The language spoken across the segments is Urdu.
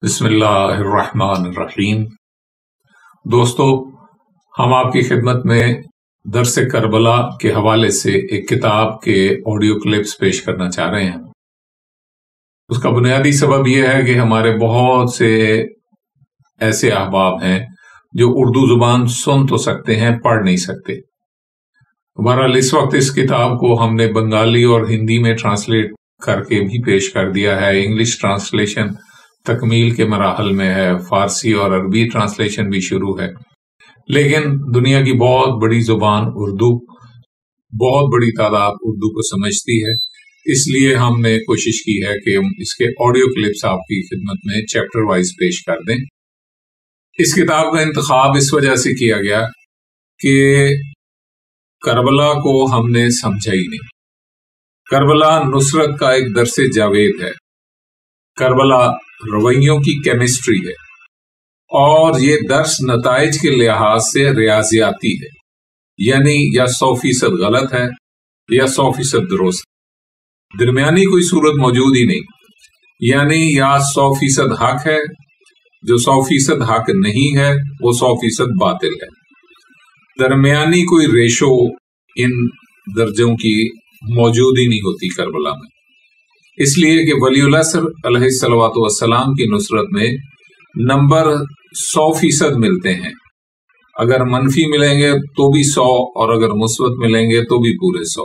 بسم اللہ الرحمن الرحیم۔ دوستو، ہم آپ کی خدمت میں درس کربلا کے حوالے سے ایک کتاب کے آڈیو کلپس پیش کرنا چاہ رہے ہیں۔ اس کا بنیادی سبب یہ ہے کہ ہمارے بہت سے ایسے احباب ہیں جو اردو زبان سن تو سکتے ہیں، پڑھ نہیں سکتے۔ بہرحال اس وقت اس کتاب کو ہم نے بنگالی اور ہندی میں ٹرانسلیٹ کر کے بھی پیش کر دیا ہے۔ انگلش ٹرانسلیشن تکمیل کے مراحل میں ہے، فارسی اور عربی ٹرانسلیشن بھی شروع ہے، لیکن دنیا کی بہت بڑی زبان اردو، بہت بڑی تعداد اردو کو سمجھتی ہے، اس لیے ہم نے کوشش کی ہے کہ ہم اس کے آڈیو کلپس آپ کی خدمت میں چیپٹر وائز پیش کر دیں۔ اس کتاب کا انتخاب اس وجہ سے کیا گیا کہ کربلا کو ہم نے سمجھا ہی نہیں۔ کربلا نصرت کا ایک درس جاوید ہے، کربلا رویوں کی کیمسٹری ہے، اور یہ درس نتائج کے لحاظ سے ریاضیاتی ہے، یعنی یا 100% غلط ہے یا 100% درست ہے، درمیانی کوئی صورت موجود ہی نہیں، یعنی یا 100% حق ہے، جو 100% حق نہیں ہے وہ 100% باطل ہے۔ درمیانی کوئی ریشو ان درجوں کی موجود ہی نہیں ہوتی کربلا میں، اس لیے کہ ولی العصر علیہ الصلوۃ والسلام کی نصرت میں نمبر 100% ملتے ہیں، اگر منفی ملیں گے تو بھی 100 اور اگر مثبت ملیں گے تو بھی پورے 100۔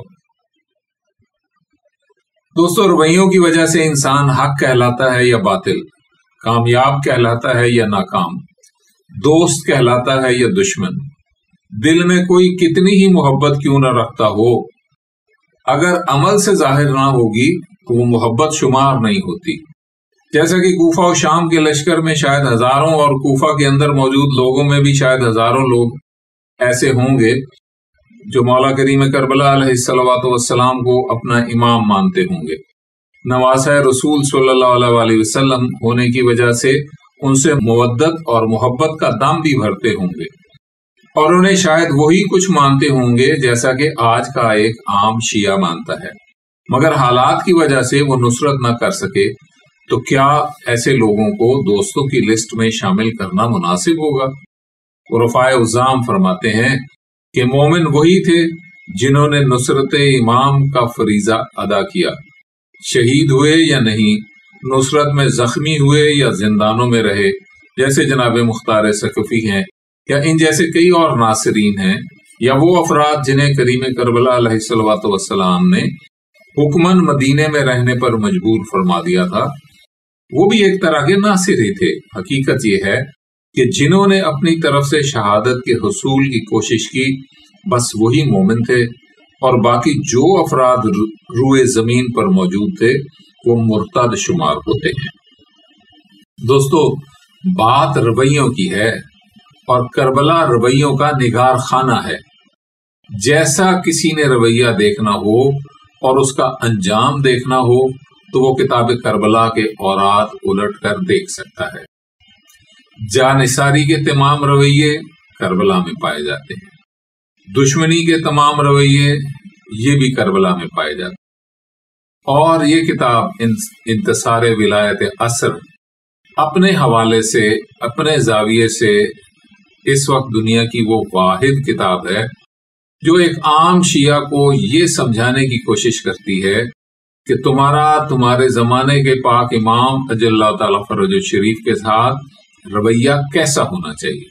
دوستو، رویوں کی وجہ سے انسان حق کہلاتا ہے یا باطل، کامیاب کہلاتا ہے یا ناکام، دوست کہلاتا ہے یا دشمن۔ دل میں کوئی کتنی ہی محبت کیوں نہ رکھتا ہو، اگر عمل سے ظاہر نہ ہوگی تو وہ محبت شمار نہیں ہوتی۔ جیسا کہ کوفہ و شام کے لشکر میں شاید ہزاروں اور کوفہ کے اندر موجود لوگوں میں بھی شاید ہزاروں لوگ ایسے ہوں گے جو مولا کریم کربلا علیہ الصلوۃ والسلام کو اپنا امام مانتے ہوں گے، نواسۂ رسول صلی اللہ علیہ وسلم ہونے کی وجہ سے ان سے مودت اور محبت کا دم بھی بھرتے ہوں گے، اور انہیں شاید وہی کچھ مانتے ہوں گے جیسا کہ آج کا ایک عام شیعہ مانتا ہے، مگر حالات کی وجہ سے وہ نصرت نہ کر سکے تو کیا ایسے لوگوں کو دوستوں کی لسٹ میں شامل کرنا مناسب ہوگا؟ رفاع الزام فرماتے ہیں کہ مومن وہی تھے جنہوں نے نصرت امام کا فریضہ ادا کیا، شہید ہوئے یا نہیں، نصرت میں زخمی ہوئے یا زندانوں میں رہے، جیسے جناب مختار ثقفی ہیں یا ان جیسے کئی اور ناصرین ہیں، یا وہ افراد جنہیں کریم کربلا علیہ الصلوۃ والسلام نے حکمن مدینے میں رہنے پر مجبور فرما دیا تھا، وہ بھی ایک طرح کے ناصر ہی تھے۔ حقیقت یہ ہے کہ جنہوں نے اپنی طرف سے شہادت کے حصول کی کوشش کی بس وہی مومن تھے، اور باقی جو افراد روئے زمین پر موجود تھے وہ مرتد شمار ہوتے ہیں۔ دوستو، بات رویوں کی ہے، اور کربلا رویوں کا نگار خانہ ہے۔ جیسا کسی نے رویہ دیکھنا ہو اور اس کا انجام دیکھنا ہو تو وہ کتاب کربلا کے اوراد الٹ کر دیکھ سکتا ہے۔ جانثاری کے تمام رویے کربلا میں پائے جاتے ہیں، دشمنی کے تمام رویے یہ بھی کربلا میں پائے جاتے ہیں، اور یہ کتاب انتصار ولایت عصر اپنے حوالے سے، اپنے زاویے سے اس وقت دنیا کی وہ واحد کتاب ہے جو ایک عام شیعہ کو یہ سمجھانے کی کوشش کرتی ہے کہ تمہارے زمانے کے پاک امام اجل اللہ تعالیٰ فرج شریف کے ساتھ رویہ کیسا ہونا چاہیے۔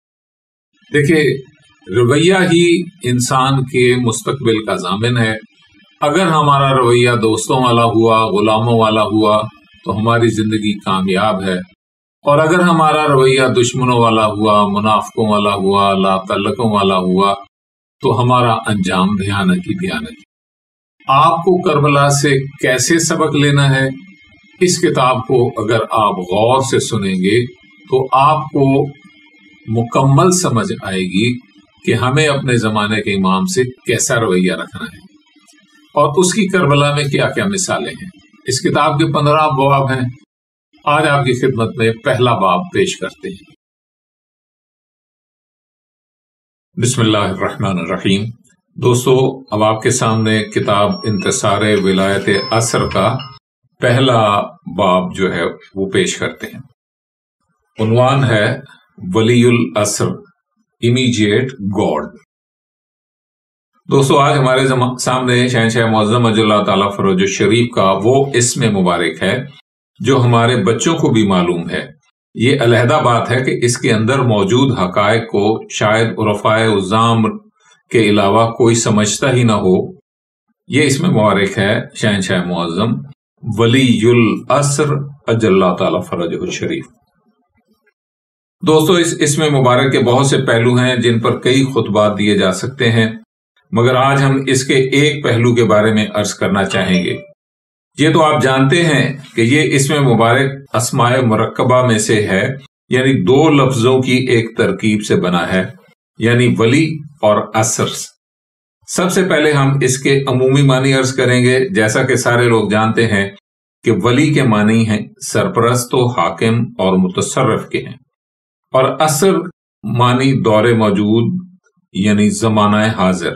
دیکھیں، رویہ ہی انسان کے مستقبل کا ضامن ہے۔ اگر ہمارا رویہ دوستوں والا ہوا، غلاموں والا ہوا تو ہماری زندگی کامیاب ہے، اور اگر ہمارا رویہ دشمنوں والا ہوا، منافقوں والا ہوا، لا تعلقوں والا ہوا تو ہمارا انجام بھیانک ہی بھیانک۔ آپ کو کربلا سے کیسے سبق لینا ہے، اس کتاب کو اگر آپ غور سے سنیں گے تو آپ کو مکمل سمجھ آئے گی کہ ہمیں اپنے زمانے کے امام سے کیسا رویہ رکھنا ہے، اور اس کی کربلا میں کیا کیا مثالیں ہیں۔ اس کتاب کے 15 باب ہیں، آج آپ کی خدمت میں پہلا باب پیش کرتے ہیں۔ بسم اللہ الرحمن الرحیم۔ دوستو، اب آپ کے سامنے کتاب انتصار ولایت عصر کا پہلا باب جو ہے وہ پیش کرتے ہیں۔ عنوان ہے ولی العصر، امیجیٹ گاڈ۔ دوستو آج ہمارے سامنے شہنشاہ معظم اجل اللہ تعالیٰ فروج الشریف کا وہ اسم مبارک ہے جو ہمارے بچوں کو بھی معلوم ہے۔ یہ علیحدہ بات ہے کہ اس کے اندر موجود حقائق کو شاید عرفاء عظام کے علاوہ کوئی سمجھتا ہی نہ ہو۔ یہ اسم مبارک ہے شہنشاہ معظم ولی العصر اجل اللہ تعالیٰ فرجہ الشریف۔ دوستو اس اسم مبارک کے بہت سے پہلو ہیں جن پر کئی خطبات دیے جا سکتے ہیں، مگر آج ہم اس کے ایک پہلو کے بارے میں عرض کرنا چاہیں گے۔ یہ تو آپ جانتے ہیں کہ یہ اسم مبارک اسماء مرکبہ میں سے ہے، یعنی دو لفظوں کی ایک ترکیب سے بنا ہے، یعنی ولی اور عصر۔ سب سے پہلے ہم اس کے عمومی معنی عرض کریں گے۔ جیسا کہ سارے لوگ جانتے ہیں کہ ولی کے معنی ہیں سرپرست و حاکم اور متصرف کے ہیں، اور عصر معنی دور موجود یعنی زمانہ حاضر۔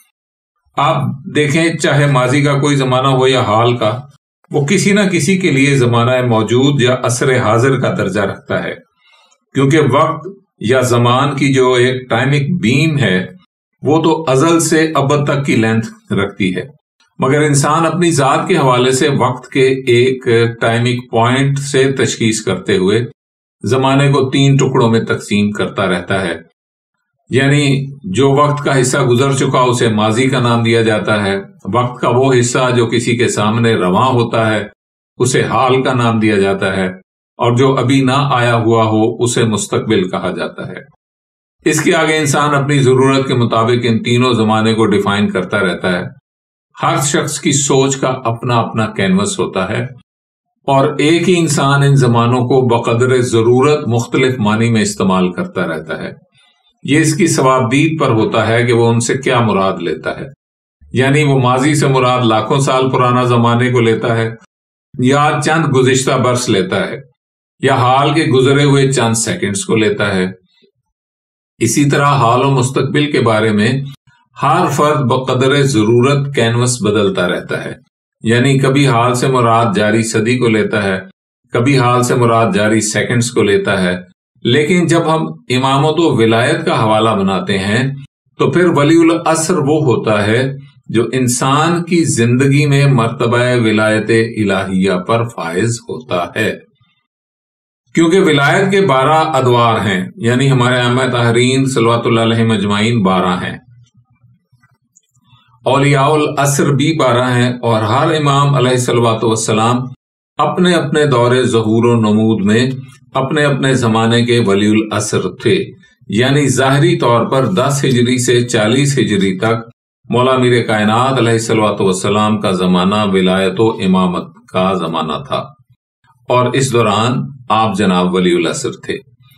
آپ دیکھیں چاہے ماضی کا کوئی زمانہ ہو یا حال کا، وہ کسی نہ کسی کے لیے زمانہ موجود یا عصر حاضر کا درجہ رکھتا ہے، کیونکہ وقت یا زمان کی جو ایک ٹائمک بیم ہے وہ تو ازل سے ابد تک کی لینتھ رکھتی ہے، مگر انسان اپنی ذات کے حوالے سے وقت کے ایک ٹائمک پوائنٹ سے تشخیص کرتے ہوئے زمانے کو 3 ٹکڑوں میں تقسیم کرتا رہتا ہے۔ یعنی جو وقت کا حصہ گزر چکا اسے ماضی کا نام دیا جاتا ہے، وقت کا وہ حصہ جو کسی کے سامنے رواں ہوتا ہے اسے حال کا نام دیا جاتا ہے، اور جو ابھی نہ آیا ہوا ہو اسے مستقبل کہا جاتا ہے۔ اس کے آگے انسان اپنی ضرورت کے مطابق ان تینوں زمانے کو ڈیفائن کرتا رہتا ہے۔ ہر شخص کی سوچ کا اپنا اپنا کینوس ہوتا ہے، اور ایک ہی انسان ان زمانوں کو بقدر ضرورت مختلف معنی میں استعمال کرتا رہتا ہے۔ یہ اس کی ثوابدید پر ہوتا ہے کہ وہ ان سے کیا مراد لیتا ہے، یعنی وہ ماضی سے مراد لاکھوں سال پرانا زمانے کو لیتا ہے، یا چند گزشتہ برس لیتا ہے، یا حال کے گزرے ہوئے چند سیکنڈز کو لیتا ہے۔ اسی طرح حال و مستقبل کے بارے میں ہر فرد بقدر ضرورت کینوس بدلتا رہتا ہے، یعنی کبھی حال سے مراد جاری صدی کو لیتا ہے، کبھی حال سے مراد جاری سیکنڈز کو لیتا ہے۔ لیکن جب ہم امامت و ولایت کا حوالہ بناتے ہیں تو پھر ولی العصر وہ ہوتا ہے جو انسان کی زندگی میں مرتبہ ولایت الہیہ پر فائز ہوتا ہے، کیونکہ ولایت کے 12 ادوار ہیں، یعنی ہمارے ائمہ طاہرین صلوات اللہ علیہم اجمعین 12 ہیں، اولیاء العصر بھی 12 ہیں، اور ہر امام علیہ الصلوۃ والسلام اپنے اپنے دور ظہور و نمود میں اپنے اپنے زمانے کے ولی العصر تھے۔ یعنی ظاہری طور پر 10 ہجری سے 40 ہجری تک مولا میر کائنات علیہ الصلوۃ والسلام کا زمانہ ولایت و امامت کا زمانہ تھا، اور اس دوران آپ جناب ولی العصر تھے۔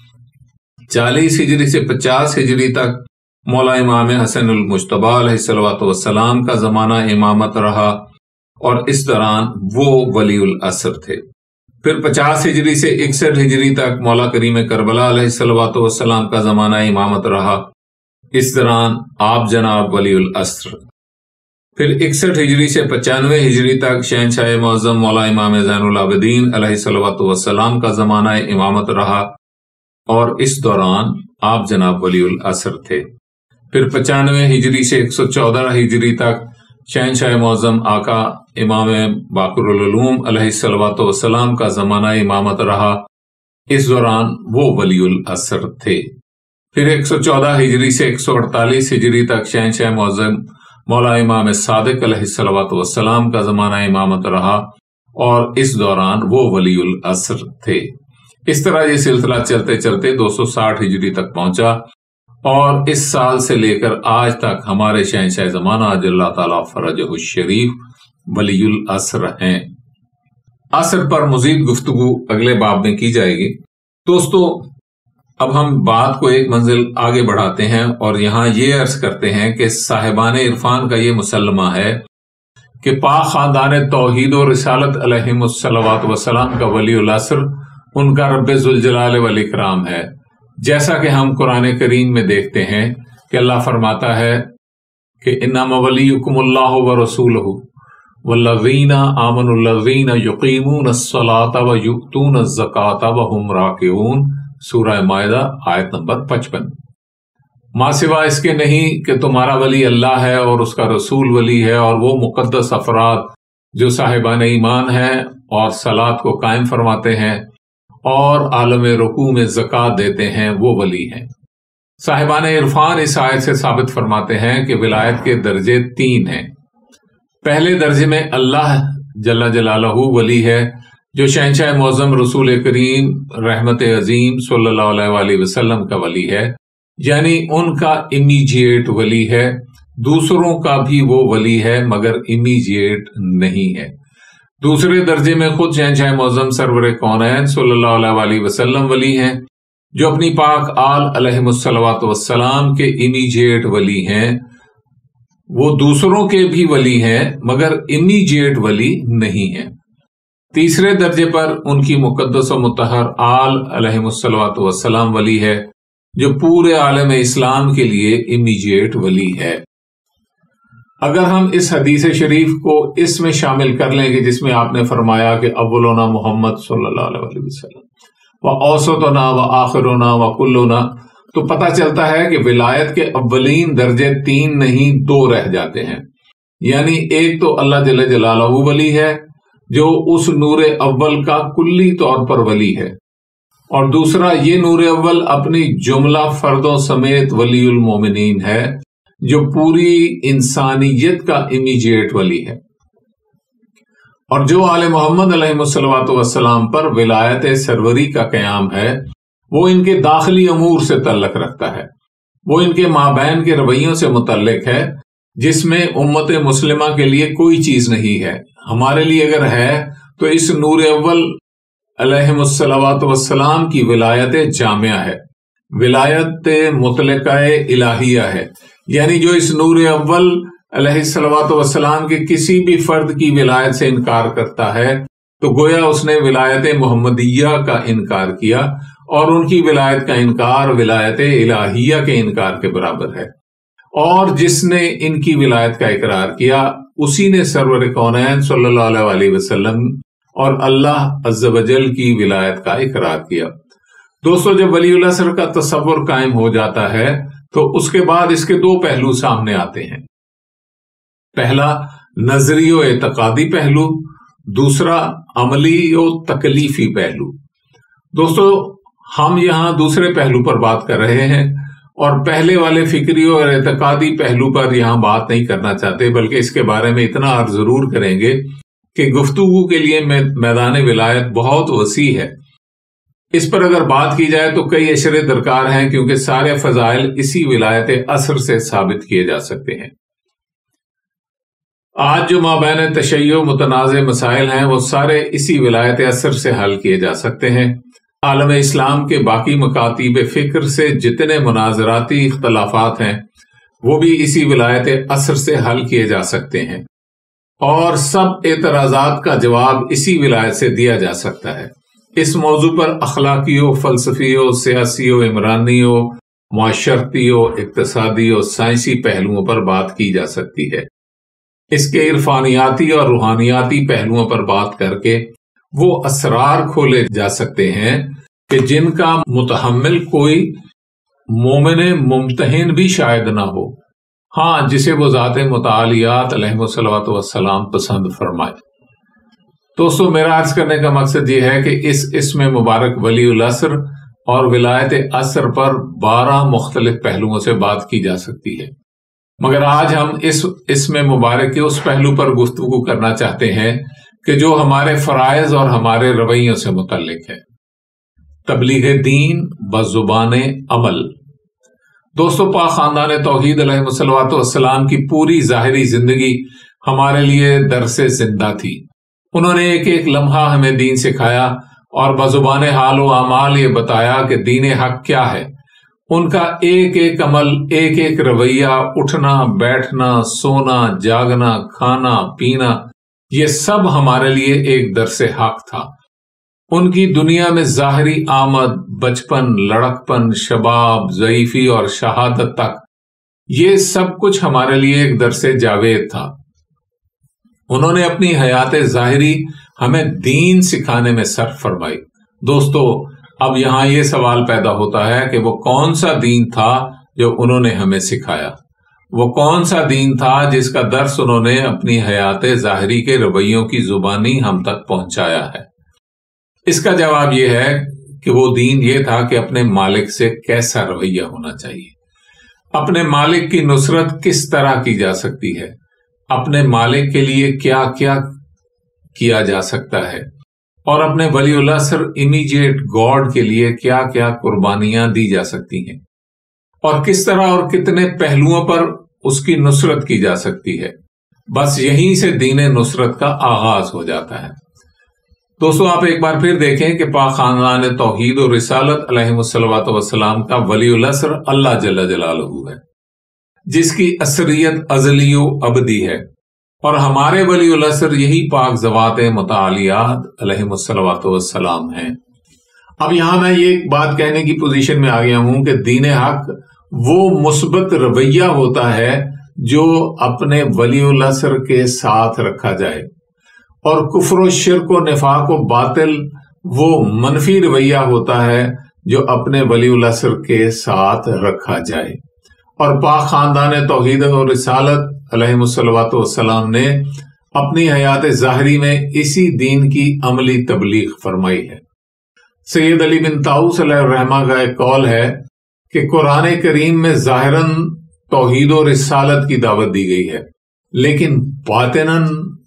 40 ہجری سے 50 ہجری تک مولا امام حسن المجتبی علیہ الصلوۃ والسلام کا زمانہ امامت رہا، اور اس دوران وہ ولی العصر تھے۔ پھر 50 ہجری سے 61 ہجری تک مولا کریم کربلا علیہ الصلوۃ والسلام کا زمانہ امامت رہا، اس دوران آپ جناب ولی العصر۔ پھر 61 ہجری سے 95 ہجری تک شہنشاہ معظم مولا امام زین العابدین علیہ الصلوۃ والسلام کا زمانہ امامت رہا، اور اس دوران آپ جناب ولی العصر تھے۔ پھر 95 ہجری سے 114 ہجری تک شہنشاہ معظم آقا امام باقر العلوم علیہ الصلوۃ والسلام کا زمانہ امامت رہا، اس دوران وہ ولی العصر تھے۔ پھر 114 ہجری سے 148 ہجری تک شہنشاہ معظم مولا امام صادق علیہ الصلوۃ والسلام کا زمانہ امامت رہا، اور اس دوران وہ ولی العصر تھے۔ اس طرح یہ سلسلہ چلتے چلتے 260 ہجری تک پہنچا، اور اس سال سے لے کر آج تک ہمارے شہنشاہ زمانہ اجل اللہ تعالیٰ فرجہ الشریف ولی العصر ہیں۔ عصر پر مزید گفتگو اگلے باب میں کی جائے گی۔ دوستو اب ہم بات کو ایک منزل آگے بڑھاتے ہیں، اور یہاں یہ عرض کرتے ہیں کہ صاحبان عرفان کا یہ مسلمہ ہے کہ پاک خاندان توحید و رسالت علیہم الصلوات والسلام کا ولی العصر ان کا رب ذوالجلال والاکرام ہے۔ جیسا کہ ہم قرآن کریم میں دیکھتے ہیں کہ اللہ فرماتا ہے کہ انما ولیکم اللہ ورسولہ والذین آمنوا الذین یقیمون الصلاۃ ویؤتون الزکاۃ وہم راکعون سورہ مائدہ آیت نمبر 55۔ ماں سوا اس کے نہیں کہ تمہارا ولی اللہ ہے اور اس کا رسول ولی ہے، اور وہ مقدس افراد جو صاحبان ایمان ہیں اور صلاۃ کو قائم فرماتے ہیں اور عالم رکوع میں زکوٰۃ دیتے ہیں، وہ ولی ہیں۔ صاحبان عرفان اس آیت سے ثابت فرماتے ہیں کہ ولایت کے درجے 3 ہیں۔ پہلے درجے میں اللہ جل جلالہ ولی ہے، جو شہنشاہ معظم رسول کریم رحمت عظیم صلی اللہ علیہ وآلہ وسلم کا ولی ہے، یعنی ان کا امیجیٹ ولی ہے۔ دوسروں کا بھی وہ ولی ہے مگر امیجیٹ نہیں ہے۔ دوسرے درجے میں خود شہنشاہ معظم سرور کونین صلی اللہ علیہ وآلہ وسلم ولی ہیں، جو اپنی پاک آل علیہم الصلوۃ والسلام کے امیجیٹ ولی ہیں۔ وہ دوسروں کے بھی ولی ہیں مگر امیجیٹ ولی نہیں ہیں۔ تیسرے درجے پر ان کی مقدس و مطہر آل علیہم الصلوۃ والسلام ولی ہے، جو پورے عالم اسلام کے لیے امیجیٹ ولی ہے۔ اگر ہم اس حدیث شریف کو اس میں شامل کر لیں کہ جس میں آپ نے فرمایا کہ اولنا محمد صلی اللہ علیہ وسلم و اوسطنا و آخرنا و کلنا، تو پتہ چلتا ہے کہ ولایت کے اولین درجے 3 نہیں 2 رہ جاتے ہیں۔ یعنی ایک تو اللہ جل جلالہ ولی ہے، جو اس نور اول کا کلی طور پر ولی ہے، اور دوسرا یہ نور اول اپنی جملہ فردوں سمیت ولی المومنین ہے، جو پوری انسانیت کا امیجیٹ ولی ہے۔ اور جو آل محمد علیہ الصلوۃ والسلام پر ولایت سروری کا قیام ہے، وہ ان کے داخلی امور سے تعلق رکھتا ہے، وہ ان کے مابین کے رویوں سے متعلق ہے، جس میں امت مسلمہ کے لیے کوئی چیز نہیں ہے۔ ہمارے لیے اگر ہے تو اس نور اول علیہ الصلوۃ والسلام کی ولایت جامعہ ہے، ولایت مطلقہ الہیہ ہے، یعنی جو اس نور اول علیہ الصلوۃ والسلام کے کسی بھی فرد کی ولایت سے انکار کرتا ہے تو گویا اس نے ولایت محمدیہ کا انکار کیا، اور ان کی ولایت کا انکار ولایت الہیہ کے انکار کے برابر ہے۔ اور جس نے ان کی ولایت کا اقرار کیا، اسی نے سرور کونین صلی اللہ علیہ وآلہ وسلم اور اللہ عز و جل کی ولایت کا اقرار کیا۔ دوستو، جب ولی العصر کا تصور قائم ہو جاتا ہے تو اس کے بعد اس کے 2 پہلو سامنے آتے ہیں۔ پہلا نظری و اعتقادی پہلو، دوسرا عملی و تکلیفی پہلو۔ دوستو، ہم یہاں دوسرے پہلو پر بات کر رہے ہیں اور پہلے والے فکری اور اعتقادی پہلو پر یہاں بات نہیں کرنا چاہتے، بلکہ اس کے بارے میں اتنا عرض ضرور کریں گے کہ گفتگو کے لیے میدان ولایت بہت وسیع ہے۔ اس پر اگر بات کی جائے تو کئی اشرے درکار ہیں، کیونکہ سارے فضائل اسی ولایت اثر سے ثابت کیے جا سکتے ہیں۔ آج جو مابین تشیع متنازع مسائل ہیں، وہ سارے اسی ولایت اثر سے حل کیے جا سکتے ہیں۔ عالم اسلام کے باقی مکاتیب فکر سے جتنے مناظراتی اختلافات ہیں، وہ بھی اسی ولایت اثر سے حل کیے جا سکتے ہیں، اور سب اعتراضات کا جواب اسی ولایت سے دیا جا سکتا ہے۔ اس موضوع پر اخلاقی و فلسفی و سیاسی و عمرانی و معاشرتی و اقتصادی و سائنسی پہلوؤں پر بات کی جا سکتی ہے۔ اس کے عرفانیاتی اور روحانیاتی پہلوؤں پر بات کر کے وہ اسرار کھولے جا سکتے ہیں کہ جن کا متحمل کوئی مومن ممتحن بھی شاید نہ ہو، ہاں جسے وہ ذات متعالیات علیہ الصلوۃ والسلام پسند فرمائے۔ دوستو، میرا عرض کرنے کا مقصد یہ ہے کہ اس اسم مبارک ولی العصر اور ولایت اثر پر 12 مختلف پہلوؤں سے بات کی جا سکتی ہے، مگر آج ہم اس اسم مبارک کے اس پہلو پر گفتگو کرنا چاہتے ہیں کہ جو ہمارے فرائض اور ہمارے رویوں سے متعلق ہے، تبلیغ دین بزبان عمل۔ دوستو، پاک خاندان توحید علیہ الصلوۃ والسلام کی پوری ظاہری زندگی ہمارے لیے درس زندہ تھی۔ انہوں نے ایک ایک لمحہ ہمیں دین سکھایا اور بزبان حال و اعمال یہ بتایا کہ دین حق کیا ہے۔ ان کا ایک ایک عمل، ایک ایک رویہ، اٹھنا بیٹھنا، سونا جاگنا، کھانا پینا، یہ سب ہمارے لیے ایک درس حق تھا۔ ان کی دنیا میں ظاہری آمد، بچپن، لڑکپن، شباب، ضعیفی اور شہادت تک، یہ سب کچھ ہمارے لیے ایک درس جاوید تھا۔ انہوں نے اپنی حیات ظاہری ہمیں دین سکھانے میں صرف فرمائی۔ دوستو، اب یہاں یہ سوال پیدا ہوتا ہے کہ وہ کون سا دین تھا جو انہوں نے ہمیں سکھایا؟ وہ کون سا دین تھا جس کا درس انہوں نے اپنی حیات ظاہری کے رویوں کی زبانی ہم تک پہنچایا ہے؟ اس کا جواب یہ ہے کہ وہ دین یہ تھا کہ اپنے مالک سے کیسا رویہ ہونا چاہیے، اپنے مالک کی نصرت کس طرح کی جا سکتی ہے، اپنے مالک کے لیے کیا کیا جا سکتا ہے، اور اپنے ولی العصر امیجیٹ گاڈ کے لیے کیا کیا قربانیاں دی جا سکتی ہیں، اور کس طرح اور کتنے پہلوؤں پر اس کی نصرت کی جا سکتی ہے۔ بس یہیں سے دین نصرت کا آغاز ہو جاتا ہے۔ دوستو، آپ ایک بار پھر دیکھیں کہ پاک خاندان توحید و رسالت علیہ الصلوۃ والسلام کا ولی العصر اللہ جل جلالہ ہے، جس کی اثریت ازلی و ابدی ہے، اور ہمارے ولی العصر یہی پاک ذوات متعالیات علیہ الصلوۃ والسلام ہیں۔ اب یہاں میں یہ بات کہنے کی پوزیشن میں آ گیا ہوں کہ دین حق وہ مثبت رویہ ہوتا ہے جو اپنے ولی العصر کے ساتھ رکھا جائے، اور کفر و شرک و نفاق و باطل وہ منفی رویہ ہوتا ہے جو اپنے ولی العصر کے ساتھ رکھا جائے۔ اور پاک خاندان توحید و رسالت علیہ الصلوۃ والسلام نے اپنی حیات ظاہری میں اسی دین کی عملی تبلیغ فرمائی ہے۔ سید علی بن طاؤس علیہ الرحمہ کا ایک قول ہے کہ قرآن کریم میں ظاہراً توحید و رسالت کی دعوت دی گئی ہے، لیکن باطناً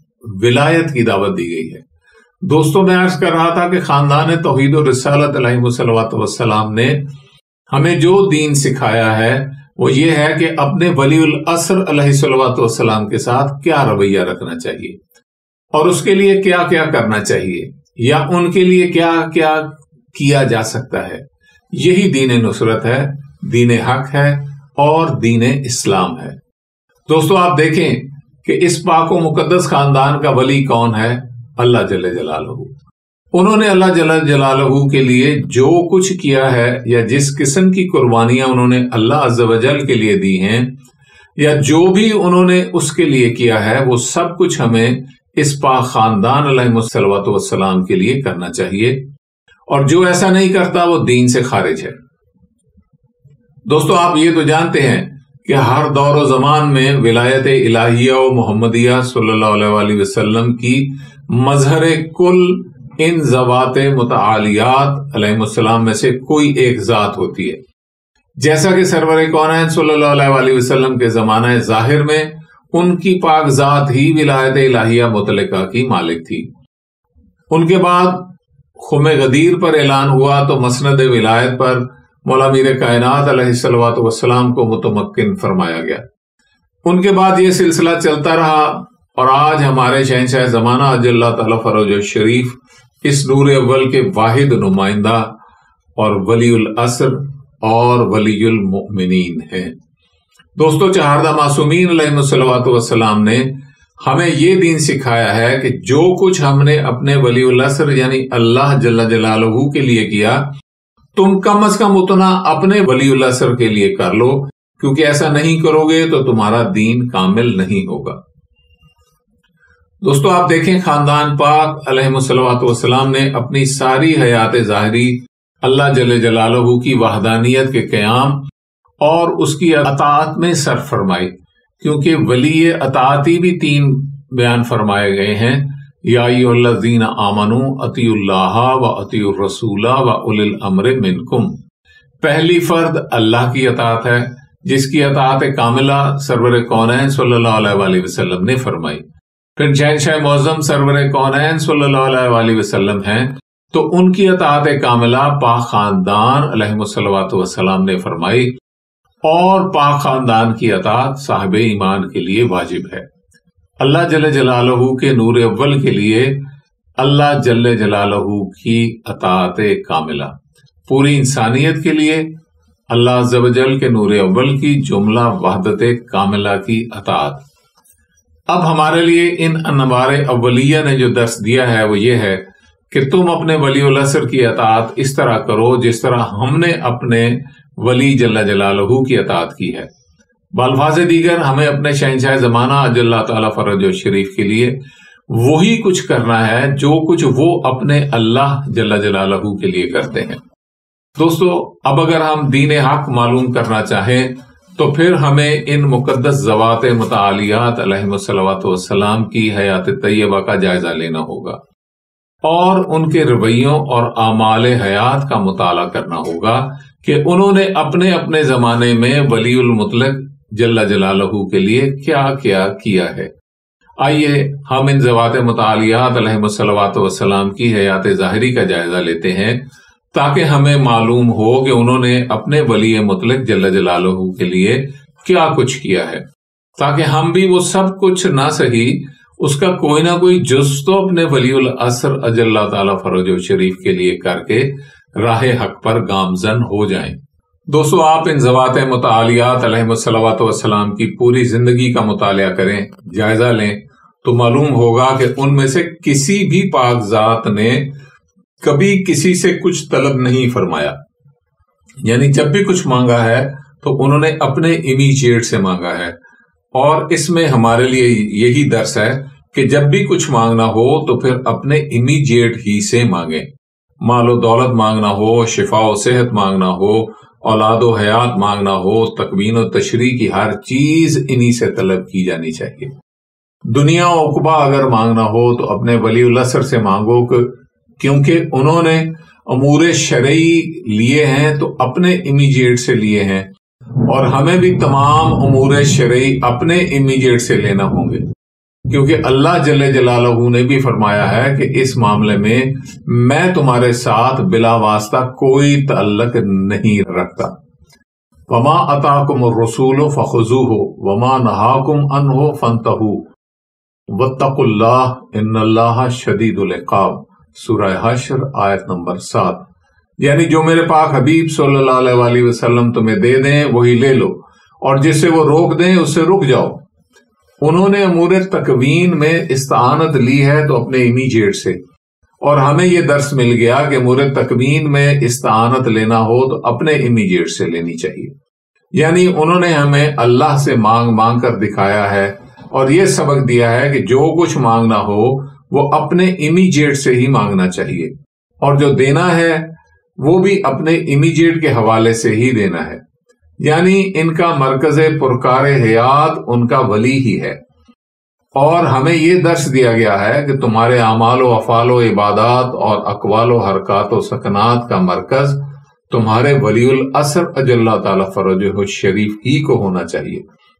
ولایت کی دعوت دی گئی ہے۔ دوستوں، میں عرض کر رہا تھا کہ خاندان توحید و رسالت علیہ الصلوۃ والسلام نے ہمیں جو دین سکھایا ہے وہ یہ ہے کہ اپنے ولی العصر علیہ الصلوۃ والسلام کے ساتھ کیا رویہ رکھنا چاہیے، اور اس کے لیے کیا کیا کرنا چاہیے، یا ان کے لیے کیا کیا جا سکتا ہے۔ یہی دین نصرت ہے، دین حق ہے، اور دین اسلام ہے۔ دوستو، آپ دیکھیں کہ اس پاک و مقدس خاندان کا ولی کون ہے؟ اللہ جل جلالہ۔ انہوں نے اللہ جل جلالہ کے لیے جو کچھ کیا ہے، یا جس قسم کی قربانیاں انہوں نے اللہ عز و جل کے لیے دی ہیں، یا جو بھی انہوں نے اس کے لیے کیا ہے، وہ سب کچھ ہمیں اس پاک خاندان علیہ الصلوۃ والسلام کے لیے کرنا چاہیے، اور جو ایسا نہیں کرتا وہ دین سے خارج ہے۔ دوستو، آپ یہ تو جانتے ہیں کہ ہر دور و زمان میں ولایت الہیہ و محمدیہ صلی اللہ علیہ وآلہ وسلم کی مظہر کل ان ذوات متعالیات علیہ السلام میں سے کوئی ایک ذات ہوتی ہے، جیسا کہ سرور کونین صلی اللہ علیہ وآلہ وسلم کے زمانہ ظاہر میں ان کی پاک ذات ہی ولایت الہیہ مطلقہ کی مالک تھی۔ ان کے بعد خم غدیر پر اعلان ہوا تو مسند ولایت پر مولا میر کائنات علیہ الصلوۃ والسلام کو متمکن فرمایا گیا۔ ان کے بعد یہ سلسلہ چلتا رہا، اور آج ہمارے شہنشاہ زمانہ اجل اللہ تعالی فرج الشریف اس نور اول کے واحد نمائندہ اور ولی العصر اور ولی المؤمنین ہیں۔ دوستو، چہاردہ معصومین علیہ الصلوۃ والسلام نے ہمیں یہ دین سکھایا ہے کہ جو کچھ ہم نے اپنے ولی العصر یعنی اللہ جل جلالہ کے لیے کیا، تم کم از کم اتنا اپنے ولی العصر کے لیے کر لو، کیونکہ ایسا نہیں کرو گے تو تمہارا دین کامل نہیں ہوگا۔ دوستو، آپ دیکھیں خاندان پاک علیہ الصلوۃ والسلام نے اپنی ساری حیات ظاہری اللہ جل جلالہ کی وحدانیت کے قیام اور اس کی اطاعت میں صرف فرمائی، کیونکہ ولی اطاعتی بھی 3 بیان فرمائے گئے ہیں۔ یا ایھا الذین آمنوا اطیعوا اللہ و اطیعوا الرسول و اولی الامر منکم۔ پہلی فرد اللہ کی اطاعت ہے، جس کی اطاعت کاملہ سرور کونین صلی اللہ علیہ وآلہ وسلم نے فرمائی۔ پھر شہنشاہ معظم سرور کونین صلی اللہ علیہ وآلہ وسلم ہیں، تو ان کی اطاعت کاملہ پاک خاندان علیہ الصلوۃ والسلام نے فرمائی، اور پاک خاندان کی اطاعت صاحب ایمان کے لیے واجب ہے۔ اللہ جل جلالہ کے نور اول کے لیے اللہ جل جلالہ کی اطاعت کاملہ، پوری انسانیت کے لیے اللہ عز و جل کے نور اول کی جملہ وحدت کاملہ کی اطاعت۔ اب ہمارے لیے ان انوار اولیہ نے جو درس دیا ہے وہ یہ ہے کہ تم اپنے ولی العصر کی اطاعت اس طرح کرو جس طرح ہم نے اپنے ولی جل جلالہ کی اطاعت کی ہے۔ بالفاظ دیگر ہمیں اپنے شہنشاہ زمانہ اجل اللہ تعالی فرج الشریف کے لیے وہی کچھ کرنا ہے جو کچھ وہ اپنے اللہ جل جلالہ کے لیے کرتے ہیں۔ دوستو، اب اگر ہم دین حق معلوم کرنا چاہیں تو پھر ہمیں ان مقدس ذوات متعالیات علیہم الصلوۃ والسلام کی حیات طیبہ کا جائزہ لینا ہوگا اور ان کے رویوں اور اعمال حیات کا مطالعہ کرنا ہوگا کہ انہوں نے اپنے اپنے زمانے میں ولی المطلق جل جلالہ کے لیے کیا کیا کیا ہے۔ آئیے ہم ان ذوات متعالیات علیہم الصلوۃ والسلام کی حیات ظاہری کا جائزہ لیتے ہیں تاکہ ہمیں معلوم ہو کہ انہوں نے اپنے ولی مطلق جل جلالہ کے لیے کیا کچھ کیا ہے، تاکہ ہم بھی وہ سب کچھ نہ سہی اس کا کوئی نہ کوئی جز تو اپنے ولی العصر اجل اللہ تعالیٰ فرج و شریف کے لیے کر کے راہ حق پر گامزن ہو جائیں۔ دوستو، آپ ان ذوات متعالیات علیہم الصلوۃ والسلام کی پوری زندگی کا مطالعہ کریں، جائزہ لیں تو معلوم ہوگا کہ ان میں سے کسی بھی پاک ذات نے کبھی کسی سے کچھ طلب نہیں فرمایا، یعنی جب بھی کچھ مانگا ہے تو انہوں نے اپنے امیجیٹ سے مانگا ہے۔ اور اس میں ہمارے لیے یہی درس ہے کہ جب بھی کچھ مانگنا ہو تو پھر اپنے امیجیٹ ہی سے مانگیں۔ مال و دولت مانگنا ہو، شفا و صحت مانگنا ہو، اولاد و حیات مانگنا ہو، تکوین و تشریح کی ہر چیز انہی سے طلب کی جانی چاہیے۔ دنیا و عقبہ اگر مانگنا ہو تو اپنے ولی العصر سے مانگو، کیونکہ انہوں نے امور شرعی لیے ہیں تو اپنے امیجیٹ سے لیے ہیں، اور ہمیں بھی تمام امور شرعی اپنے امیجیٹ سے لینا ہوں گے، کیونکہ اللہ جل جلالہ نے بھی فرمایا ہے کہ اس معاملے میں تمہارے ساتھ بلا واسطہ کوئی تعلق نہیں رکھتا۔ وما اتاکم الرسول فخذوہ وما نہاکم عنہ فانتہوا واتقوا اللہ ان اللہ شدید العقاب، سورہ حشر آیت نمبر 7۔ یعنی جو میرے پاک حبیب صلی اللہ علیہ وآلہ وسلم تمہیں دے دیں وہی لے لو، اور جس سے وہ روک دیں اس سے رک جاؤ۔ انہوں نے امور تکوین میں استعانت لی ہے تو اپنے امیجیٹ سے، اور ہمیں یہ درس مل گیا کہ امور تکوین میں استعانت لینا ہو تو اپنے امیجیٹ سے لینی چاہیے۔ یعنی انہوں نے ہمیں اللہ سے مانگ مانگ کر دکھایا ہے اور یہ سبق دیا ہے کہ جو کچھ مانگنا ہو وہ اپنے امیجیٹ سے ہی مانگنا چاہیے، اور جو دینا ہے وہ بھی اپنے امیجیٹ کے حوالے سے ہی دینا ہے۔ یعنی ان کا مرکز پرکار حیات ان کا ولی ہی ہے، اور ہمیں یہ درس دیا گیا ہے کہ تمہارے اعمال و افعال و عبادات اور اقوال و حرکات و سکنات کا مرکز تمہارے ولی العصر اجل اللہ تعالیٰ فرجہ شریف ہی کو ہونا چاہیے۔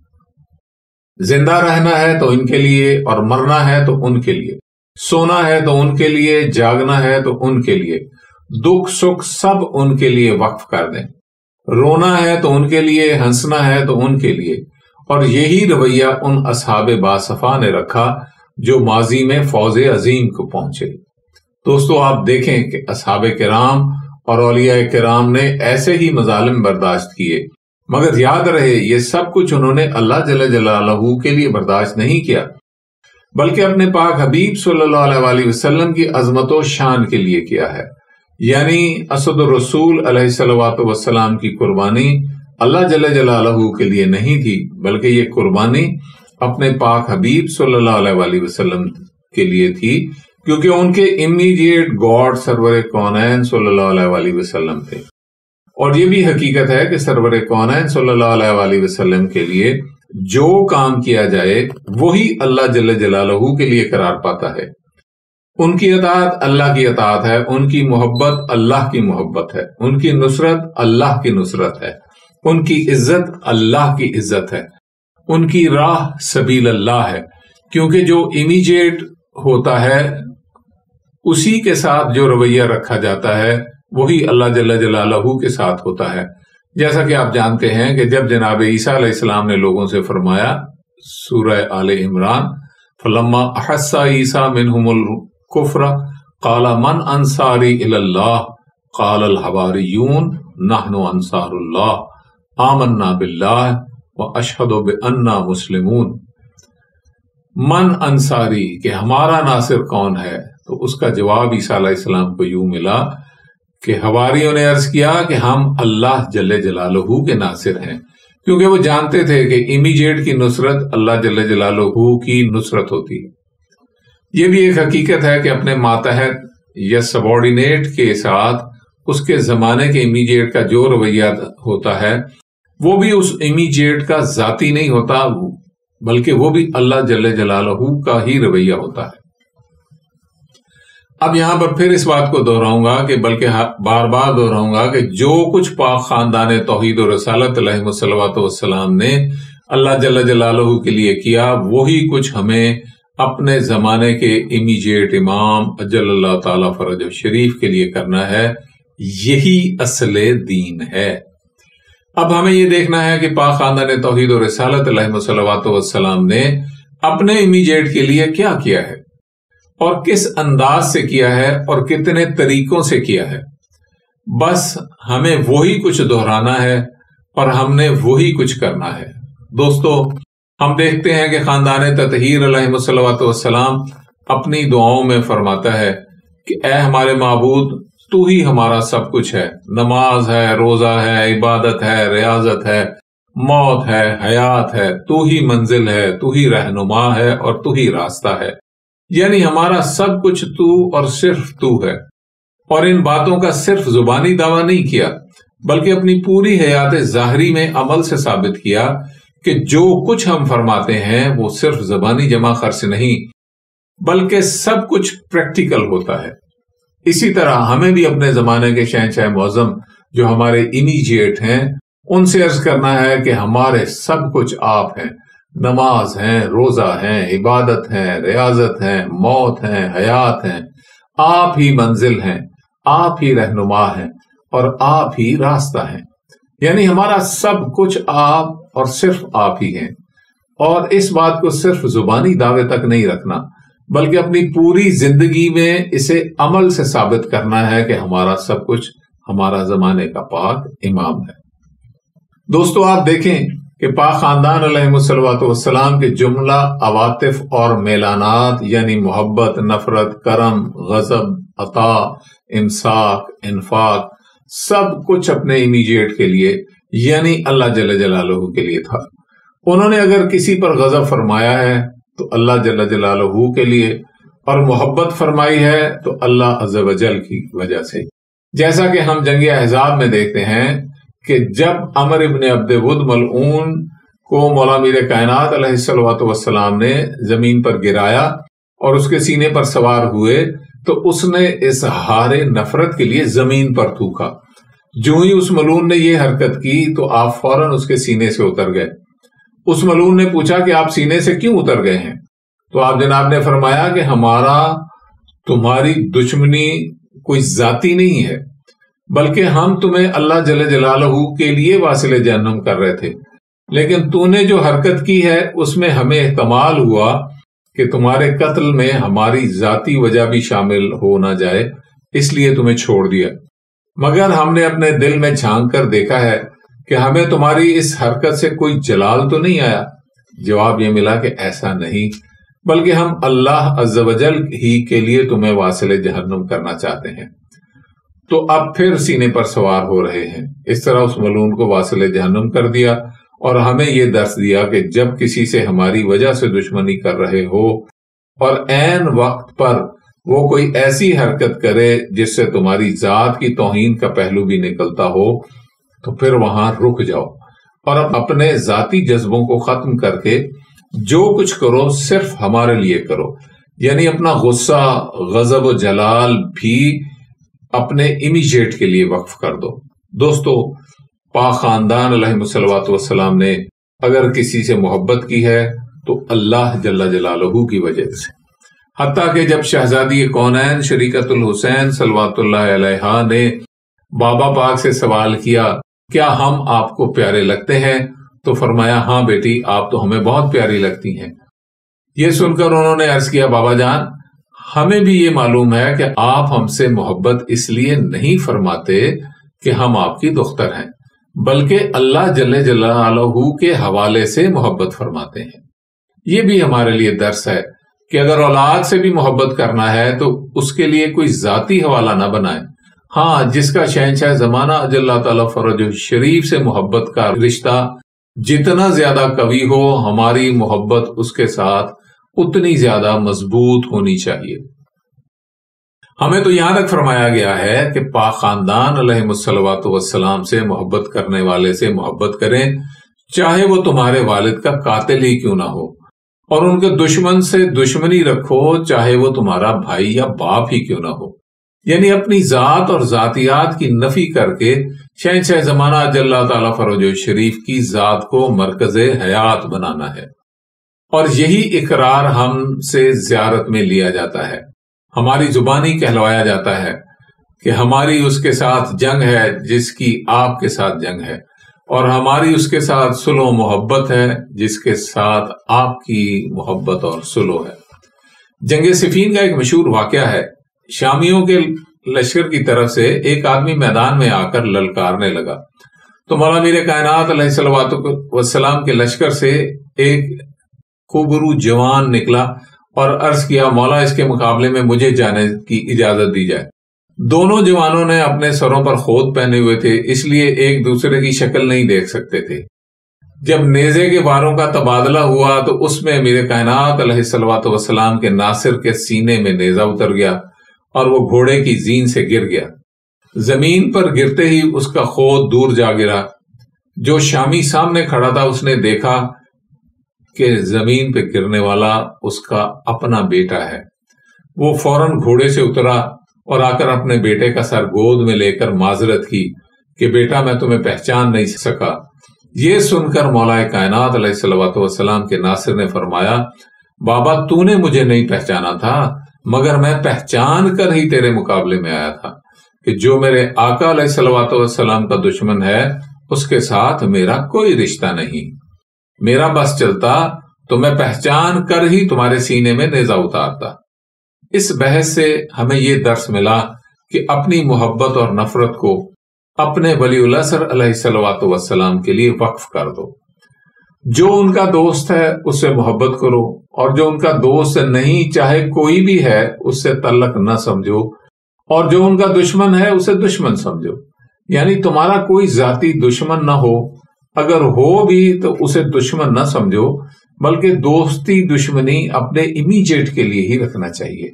زندہ رہنا ہے تو ان کے لیے، اور مرنا ہے تو ان کے لیے، سونا ہے تو ان کے لیے، جاگنا ہے تو ان کے لیے، دکھ سکھ سب ان کے لیے وقف کر دیں۔ رونا ہے تو ان کے لیے، ہنسنا ہے تو ان کے لیے، اور یہی رویہ ان اصحاب باصفا نے رکھا جو ماضی میں فوز عظیم کو پہنچے۔ دوستو، آپ دیکھیں کہ اصحاب کرام اور اولیاء کرام نے ایسے ہی مظالم برداشت کیے، مگر یاد رہے یہ سب کچھ انہوں نے اللہ جل جلالہ کے لیے برداشت نہیں کیا، بلکہ اپنے پاک حبیب صلی اللہ علیہ وآلہ وسلم کی عظمت و شان کے لیے کیا ہے۔ یعنی اسد الرسول علیہ الصلوۃ والسلام کی قربانی اللہ جل جلالہ کے لیے نہیں تھی، بلکہ یہ قربانی اپنے پاک حبیب صلی اللہ علیہ وآلہ وسلم کے لیے تھی، کیونکہ ان کے امیڈیٹ گاڈ سرور کونین صلی اللہ علیہ وآلہ وسلم تھے۔ اور یہ بھی حقیقت ہے کہ سرور کونین صلی اللہ علیہ وآلہ وسلم کے لیے جو کام کیا جائے وہی اللہ جل جلالہ کے لیے قرار پاتا ہے۔ ان کی اطاعت اللہ کی اطاعت ہے، ان کی محبت اللہ کی محبت ہے، ان کی نصرت اللہ کی نصرت ہے، ان کی عزت اللہ کی عزت ہے، ان کی راہ سبیل اللہ ہے، کیونکہ جو امیجیٹ ہوتا ہے اسی کے ساتھ جو رویہ رکھا جاتا ہے وہی اللہ جل جلالہ کے ساتھ ہوتا ہے۔ جیسا کہ آپ جانتے ہیں کہ جب جناب عیسیٰ علیہ السلام نے لوگوں سے فرمایا، سورہ آل عمران، فلما احس عیسیٰ منہم الکفر قال من انصاری الی اللہ قال الحواریون نحن انصار اللہ آمنا باللہ واشہد بأننا مسلمون۔ من انصاری، کہ ہمارا ناصر کون ہے؟ تو اس کا جواب عیسیٰ علیہ السلام کو یوں ملا کہ حواریوں نے عرض کیا کہ ہم اللہ جل جلالہ کے ناصر ہیں، کیونکہ وہ جانتے تھے کہ امیجیٹ کی نصرت اللہ جل جلالہ کی نصرت ہوتی ہے۔ یہ بھی ایک حقیقت ہے کہ اپنے ماتحت یا سبارڈینیٹ کے ساتھ اس کے زمانے کے امیجیٹ کا جو رویہ ہوتا ہے وہ بھی اس امیجیٹ کا ذاتی نہیں ہوتا، بلکہ وہ بھی اللہ جل جلالہ کا ہی رویہ ہوتا ہے۔ اب یہاں پر پھر اس بات کو دہراؤں گا کہ بلکہ بار بار دہراؤں گا کہ جو کچھ پاک خاندان توحید و رسالت علیہ الصلوۃ والسلام نے اللہ جل جلالہ کے لیے کیا، وہی کچھ ہمیں اپنے زمانے کے امیجیٹ امام اجل اللہ تعالی فرجہ شریف کے لیے کرنا ہے۔ یہی اصل دین ہے۔ اب ہمیں یہ دیکھنا ہے کہ پاک خاندان توحید و رسالت علیہ الصلوۃ والسلام نے اپنے امیجیٹ کے لیے کیا کیا ہے اور کس انداز سے کیا ہے اور کتنے طریقوں سے کیا ہے۔ بس ہمیں وہی کچھ دہرانا ہے اور ہم نے وہی کچھ کرنا ہے۔ دوستو، ہم دیکھتے ہیں کہ خاندان تطہیر علیہ الصلوۃ والسلام اپنی دعاؤں میں فرماتا ہے کہ اے ہمارے معبود، تو ہی ہمارا سب کچھ ہے، نماز ہے، روزہ ہے، عبادت ہے، ریاضت ہے، موت ہے، حیات ہے، تو ہی منزل ہے، تو ہی رہنما ہے اور تو ہی راستہ ہے۔ یعنی ہمارا سب کچھ تو اور صرف تو ہے۔ اور ان باتوں کا صرف زبانی دعویٰ نہیں کیا، بلکہ اپنی پوری حیات ظاہری میں عمل سے ثابت کیا کہ جو کچھ ہم فرماتے ہیں وہ صرف زبانی جمع خرچ نہیں، بلکہ سب کچھ پریکٹیکل ہوتا ہے۔ اسی طرح ہمیں بھی اپنے زمانے کے شہنشاہ معظم جو ہمارے امیجیٹ ہیں ان سے عرض کرنا ہے کہ ہمارے سب کچھ آپ ہیں، نماز ہیں، روزہ ہیں، عبادت ہیں، ریاضت ہیں، موت ہیں، حیات ہیں، آپ ہی منزل ہیں، آپ ہی رہنما ہیں اور آپ ہی راستہ ہیں۔ یعنی ہمارا سب کچھ آپ اور صرف آپ ہی ہیں۔ اور اس بات کو صرف زبانی دعوے تک نہیں رکھنا، بلکہ اپنی پوری زندگی میں اسے عمل سے ثابت کرنا ہے کہ ہمارا سب کچھ ہمارا زمانے کا پاک امام ہے۔ دوستو، آپ دیکھیں کہ پاک خاندان علیہ الصلوۃ والسلام کے جملہ عواطف اور میلانات یعنی محبت، نفرت، کرم، غضب، عطا، امساک، انفاق، سب کچھ اپنے امیجیٹ کے لیے یعنی اللہ جل جلالہ کے لیے تھا۔ انہوں نے اگر کسی پر غضب فرمایا ہے تو اللہ جل جلالہ کے لیے، اور محبت فرمائی ہے تو اللہ عز و جل کی وجہ سے۔ جیسا کہ ہم جنگ احزاب میں دیکھتے ہیں کہ جب عمر ابن عبد ود ملعون کو مولا میر کائنات علیہ الصلوۃ والسلام نے زمین پر گرایا اور اس کے سینے پر سوار ہوئے تو اس نے اظہار نفرت کے لیے زمین پر تھوکا۔ جو ہی اس ملعون نے یہ حرکت کی تو آپ فوراً اس کے سینے سے اتر گئے۔ اس ملعون نے پوچھا کہ آپ سینے سے کیوں اتر گئے ہیں؟ تو آپ جناب نے فرمایا کہ ہمارا تمہاری دشمنی کوئی ذاتی نہیں ہے، بلکہ ہم تمہیں اللہ جل جلالہ کے لیے واصل جہنم کر رہے تھے، لیکن تو نے جو حرکت کی ہے اس میں ہمیں احتمال ہوا کہ تمہارے قتل میں ہماری ذاتی وجہ بھی شامل ہو نہ جائے، اس لیے تمہیں چھوڑ دیا۔ مگر ہم نے اپنے دل میں جھانک کر دیکھا ہے کہ ہمیں تمہاری اس حرکت سے کوئی جلال تو نہیں آیا۔ جواب یہ ملا کہ ایسا نہیں، بلکہ ہم اللہ عز و جل ہی کے لیے تمہیں واصل جہنم کرنا چاہتے ہیں، تو اب پھر سینے پر سوار ہو رہے ہیں۔ اس طرح اس ملعون کو واصل جہنم کر دیا اور ہمیں یہ درس دیا کہ جب کسی سے ہماری وجہ سے دشمنی کر رہے ہو اور عین وقت پر وہ کوئی ایسی حرکت کرے جس سے تمہاری ذات کی توہین کا پہلو بھی نکلتا ہو تو پھر وہاں رک جاؤ اور اپنے ذاتی جذبوں کو ختم کر کے جو کچھ کرو صرف ہمارے لیے کرو، یعنی اپنا غصہ، غضب و جلال بھی اپنے امیجیٹ کے لیے وقف کر دو۔ دوستو، پاک خاندان علیہ الصلوۃ والسلام نے اگر کسی سے محبت کی ہے تو اللہ جل جلالہ کی وجہ سے، حتیٰ کہ جب شہزادی کونین شریکت الحسین صلوات اللہ علیہا نے بابا پاک سے سوال کیا کیا ہم آپ کو پیارے لگتے ہیں، تو فرمایا ہاں بیٹی، آپ تو ہمیں بہت پیاری لگتی ہیں۔ یہ سن کر انہوں نے عرض کیا بابا جان، ہمیں بھی یہ معلوم ہے کہ آپ ہم سے محبت اس لیے نہیں فرماتے کہ ہم آپ کی دختر ہیں، بلکہ اللہ جل جلالہ کے حوالے سے محبت فرماتے ہیں۔ یہ بھی ہمارے لیے درس ہے کہ اگر اولاد سے بھی محبت کرنا ہے تو اس کے لیے کوئی ذاتی حوالہ نہ بنائیں۔ ہاں، جس کا شہنشاہ زمانہ اجل اللہ تعالیٰ فرج شریف سے محبت کا رشتہ جتنا زیادہ قوی ہو، ہماری محبت اس کے ساتھ اتنی زیادہ مضبوط ہونی چاہیے۔ ہمیں تو یہاں تک فرمایا گیا ہے کہ پاک خاندان علیہ الصلوۃ والسلام سے محبت کرنے والے سے محبت کریں، چاہے وہ تمہارے والد کا قاتل ہی کیوں نہ ہو، اور ان کے دشمن سے دشمنی رکھو، چاہے وہ تمہارا بھائی یا باپ ہی کیوں نہ ہو۔ یعنی اپنی ذات اور ذاتیات کی نفی کر کے شہنشاہ زمانہ اجل اللہ تعالیٰ فروج شریف کی ذات کو مرکز حیات بنانا ہے، اور یہی اقرار ہم سے زیارت میں لیا جاتا ہے۔ ہماری زبانی کہلوایا جاتا ہے کہ ہماری اس کے ساتھ جنگ ہے جس کی آپ کے ساتھ جنگ ہے، اور ہماری اس کے ساتھ صلح و محبت ہے جس کے ساتھ آپ کی محبت اور صلح ہے۔ جنگ صفین کا ایک مشہور واقعہ ہے۔ شامیوں کے لشکر کی طرف سے ایک آدمی میدان میں آ کر للکارنے لگا، تو مولا میر کائنات علیہ الصلوۃ والسلام کے لشکر سے ایک خوبرو جوان نکلا اور عرض کیا، مولا اس کے مقابلے میں مجھے جانے کی اجازت دی جائے۔ دونوں جوانوں نے اپنے سروں پر خود پہنے ہوئے تھے، اس لیے ایک دوسرے کی شکل نہیں دیکھ سکتے تھے۔ جب نیزے کے واروں کا تبادلہ ہوا تو اس میں میر کائنات علیہ الصلوۃ والسلام کے ناصر کے سینے میں نیزہ اتر گیا اور وہ گھوڑے کی زین سے گر گیا۔ زمین پر گرتے ہی اس کا خود دور جا گرا۔ جو شامی سامنے کھڑا تھا اس نے دیکھا کہ زمین پہ گرنے والا اس کا اپنا بیٹا ہے۔ وہ فوراً گھوڑے سے اترا اور آ کر اپنے بیٹے کا سر گود میں لے کر معذرت کی کہ بیٹا میں تمہیں پہچان نہیں سکا۔ یہ سن کر مولا کائنات علیہ الصلوۃ والسلام کے ناصر نے فرمایا، بابا تو نے مجھے نہیں پہچانا تھا، مگر میں پہچان کر ہی تیرے مقابلے میں آیا تھا کہ جو میرے آقا علیہ الصلوۃ والسلام کا دشمن ہے اس کے ساتھ میرا کوئی رشتہ نہیں۔ میرا بس چلتا تو میں پہچان کر ہی تمہارے سینے میں نیزہ اتارتا۔ اس بحث سے ہمیں یہ درس ملا کہ اپنی محبت اور نفرت کو اپنے ولی العصر علیہ الصلوۃ والسلام کے لیے وقف کر دو۔ جو ان کا دوست ہے اس سے محبت کرو، اور جو ان کا دوست نہیں چاہے کوئی بھی ہے اس سے تعلق نہ سمجھو، اور جو ان کا دشمن ہے اسے دشمن سمجھو۔ یعنی تمہارا کوئی ذاتی دشمن نہ ہو، اگر ہو بھی تو اسے دشمن نہ سمجھو، بلکہ دوستی دشمنی اپنے امیجیٹ کے لیے ہی رکھنا چاہیے۔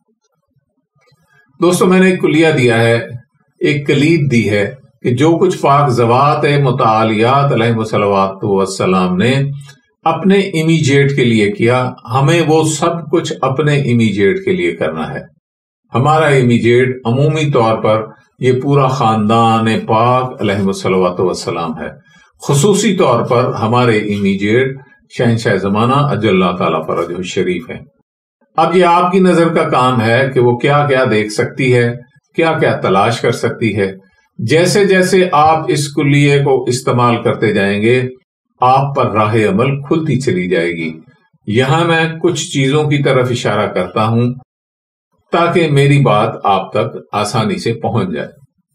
دوستو، میں نے ایک کلیہ دیا ہے، ایک کلید دی ہے کہ جو کچھ پاک ذوات متعالیات علیہ الصلوۃ والسلام نے اپنے امیجیٹ کے لیے کیا، ہمیں وہ سب کچھ اپنے امیجیٹ کے لیے کرنا ہے۔ ہمارا امیجیٹ عمومی طور پر یہ پورا خاندان پاک علیہ الصلوۃ والسلام ہے، خصوصی طور پر ہمارے امیجیٹ شہنشاہ زمانہ اجل اللہ تعالیٰ فرجہ شریف ہے۔ اب یہ آپ کی نظر کا کام ہے کہ وہ کیا کیا دیکھ سکتی ہے، کیا کیا تلاش کر سکتی ہے۔ جیسے جیسے آپ اس کلیے کو استعمال کرتے جائیں گے آپ پر راہ عمل کھلتی چلی جائے گی۔ یہاں میں کچھ چیزوں کی طرف اشارہ کرتا ہوں تاکہ میری بات آپ تک آسانی سے پہنچ جائے۔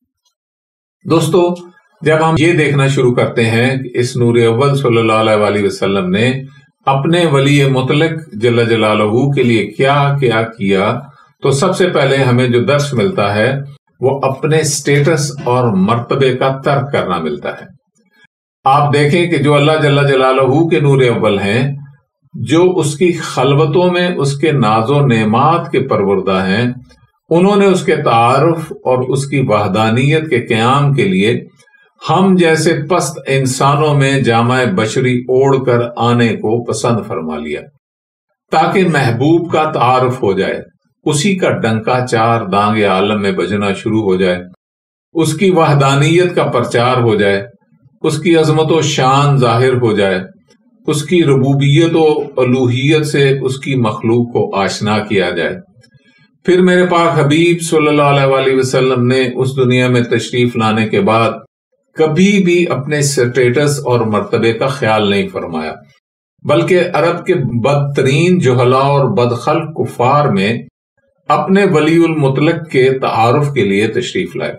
دوستو، جب ہم یہ دیکھنا شروع کرتے ہیں کہ اس نور اول صلی اللہ علیہ وآلہ وسلم نے اپنے ولی مطلق جل جلالہ کے لیے کیا کیا کیا، تو سب سے پہلے ہمیں جو درس ملتا ہے وہ اپنے سٹیٹس اور مرتبے کا ترک کرنا ملتا ہے۔ آپ دیکھیں کہ جو اللہ جل جلالہ کے نور اول ہیں، جو اس کی خلوتوں میں اس کے ناز و نعمات کے پروردہ ہیں، انہوں نے اس کے تعارف اور اس کی وحدانیت کے قیام کے لیے ہم جیسے پست انسانوں میں جامع بشری اوڑھ کر آنے کو پسند فرما لیا تاکہ محبوب کا تعارف ہو جائے، اسی کا ڈنکا چار دانگ عالم میں بجنا شروع ہو جائے، اس کی وحدانیت کا پرچار ہو جائے، اس کی عظمت و شان ظاہر ہو جائے، اس کی ربوبیت و الوہیت سے اس کی مخلوق کو آشنا کیا جائے۔ پھر میرے پاک حبیب صلی اللہ علیہ وآلہ وسلم نے اس دنیا میں تشریف لانے کے بعد کبھی بھی اپنے سٹیٹس اور مرتبے کا خیال نہیں فرمایا، بلکہ عرب کے بدترین جہلاء اور بدخلق کفار میں اپنے ولی المطلق کے تعارف کے لیے تشریف لائے۔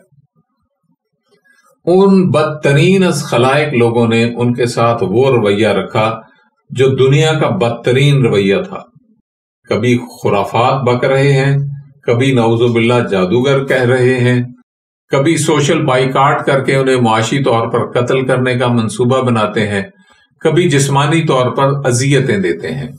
ان بدترین از خلائق لوگوں نے ان کے ساتھ وہ رویہ رکھا جو دنیا کا بدترین رویہ تھا۔ کبھی خرافات بک رہے ہیں، کبھی نعوذ باللہ جادوگر کہہ رہے ہیں، کبھی سوشل بائیکاٹ کر کے انہیں معاشی طور پر قتل کرنے کا منصوبہ بناتے ہیں، کبھی جسمانی طور پر اذیتیں دیتے ہیں،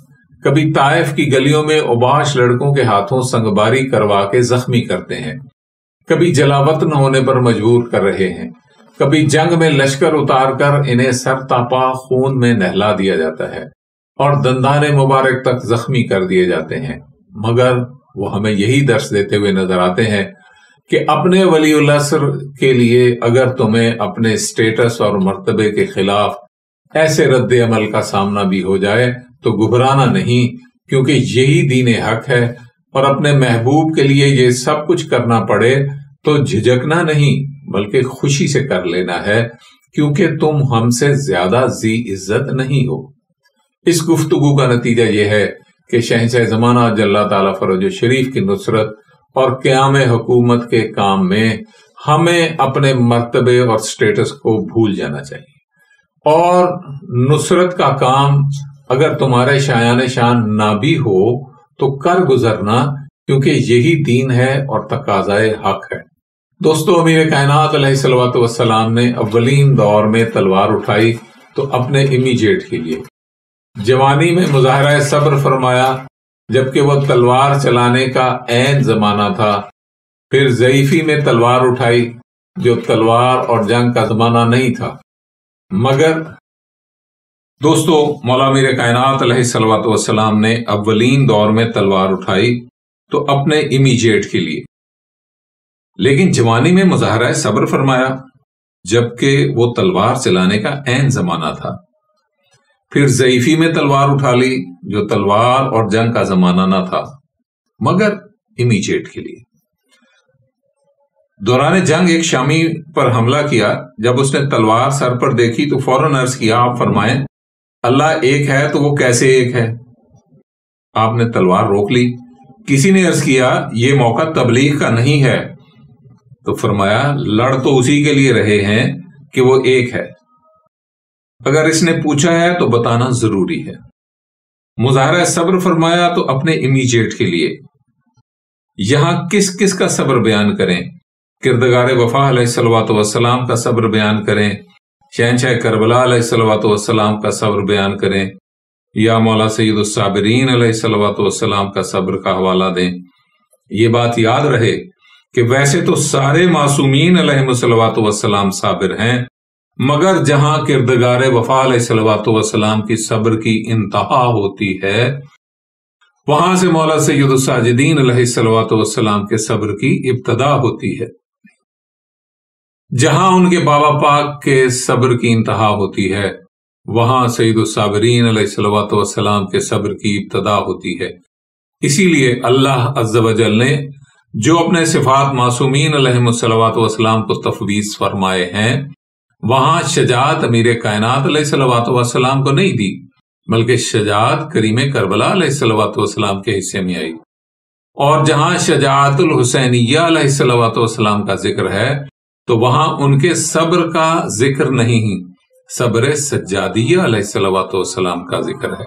کبھی طائف کی گلیوں میں اوباش لڑکوں کے ہاتھوں سنگباری کروا کے زخمی کرتے ہیں، کبھی جلاوطن ہونے پر مجبور کر رہے ہیں، کبھی جنگ میں لشکر اتار کر انہیں سر تاپا خون میں نہلا دیا جاتا ہے اور دندان مبارک تک زخمی کر دیے جاتے ہیں، مگر وہ ہمیں یہی درس دیتے ہوئے نظر آتے ہیں کہ اپنے ولی العصر کے لیے اگر تمہیں اپنے سٹیٹس اور مرتبے کے خلاف ایسے رد عمل کا سامنا بھی ہو جائے تو گھبرانا نہیں، کیونکہ یہی دین حق ہے، اور اپنے محبوب کے لیے یہ سب کچھ کرنا پڑے تو جھجکنا نہیں بلکہ خوشی سے کر لینا ہے، کیونکہ تم ہم سے زیادہ ذی عزت نہیں ہو۔ اس گفتگو کا نتیجہ یہ ہے کہ شہنشاہ زمانہ جل تعالیٰ فرج شریف کی نصرت اور قیام حکومت کے کام میں ہمیں اپنے مرتبے اور سٹیٹس کو بھول جانا چاہیے، اور نصرت کا کام اگر تمہارے شایان شان نہ بھی ہو تو کر گزرنا، کیونکہ یہی دین ہے اور تقاضائے حق ہے۔ دوستو، امیر کائنات علیہ الصلوۃ والسلام نے اولین دور میں تلوار اٹھائی تو اپنے امیجیٹ کے لیے، جوانی میں مظاہرہ صبر فرمایا جبکہ وہ تلوار چلانے کا عین زمانہ تھا، پھر ضعیفی میں تلوار اٹھائی جو تلوار اور جنگ کا زمانہ نہیں تھا، مگر دوستو مولا امیر کائنات علیہ الصلوۃ والسلام نے اولین دور میں تلوار اٹھائی تو اپنے امیجیٹ کے لیے، لیکن جوانی میں مظاہرہ صبر فرمایا جبکہ وہ تلوار چلانے کا عین زمانہ تھا، پھر ضعیفی میں تلوار اٹھا لی جو تلوار اور جنگ کا زمانہ نہ تھا مگر امیجیٹ کے لیے۔ دوران جنگ ایک شامی پر حملہ کیا، جب اس نے تلوار سر پر دیکھی تو فوراً عرض کیا، آپ فرمائیں اللہ ایک ہے تو وہ کیسے ایک ہے؟ آپ نے تلوار روک لی۔ کسی نے عرض کیا یہ موقع تبلیغ کا نہیں ہے، تو فرمایا لڑ تو اسی کے لیے رہے ہیں کہ وہ ایک ہے، اگر اس نے پوچھا ہے تو بتانا ضروری ہے۔ مظاہرہ صبر فرمایا تو اپنے امیجیٹ کے لیے۔ یہاں کس کس کا صبر بیان کریں؟ کردگار وفا علیہ الصلوۃ والسلام کا صبر بیان کریں، شہنشاہ کربلا علیہ الصلوۃ والسلام کا صبر بیان کریں، یا مولا سید الصابرین علیہ الصلوۃ والسلام کا صبر کا حوالہ دیں۔ یہ بات یاد رہے کہ ویسے تو سارے معصومین علیہ الصلوۃ والسلام صابر ہیں، مگر جہاں کردگار وفا علیہ الصلوۃ والسلام کی صبر کی انتہا ہوتی ہے، وہاں سے مولا سید الساجدین علیہ الصلوۃ والسلام کے صبر کی ابتدا ہوتی ہے۔ جہاں ان کے بابا پاک کے صبر کی انتہا ہوتی ہے، وہاں سید الصابرین علیہ الصلوۃ والسلام کے صبر کی ابتدا ہوتی ہے۔ اسی لیے اللہ عز و جل نے جو اپنے صفات معصومین علیہ الصلوۃ والسلام کو تفویض فرمائے ہیں، وہاں شجاعت امیر کائنات علیہ الصلوۃ والسلام کو نہیں دی، بلکہ شجاعت کریم کربلا علیہ الصلوۃ والسلام کے حصے میں آئی۔ اور جہاں شجاعت الحسینیہ علیہ الصلوۃ والسلام کا ذکر ہے تو وہاں ان کے صبر کا ذکر نہیں، صبر سجادیہ علیہ الصلوۃ والسلام کا ذکر ہے۔